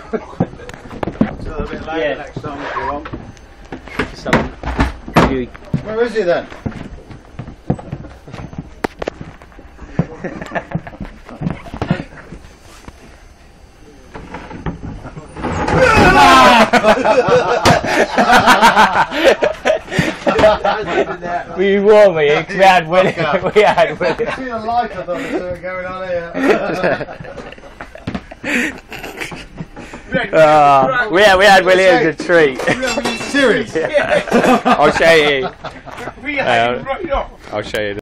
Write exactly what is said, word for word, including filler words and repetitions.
So a bit later Yeah. next time if you want. Some you. Where is he then? We won, we, we had William. We had I William. see the light, I thought there was something going on here. Uh, we had we had William a treat. Serious? I'll show you. We had Uh, him right off. I'll show you.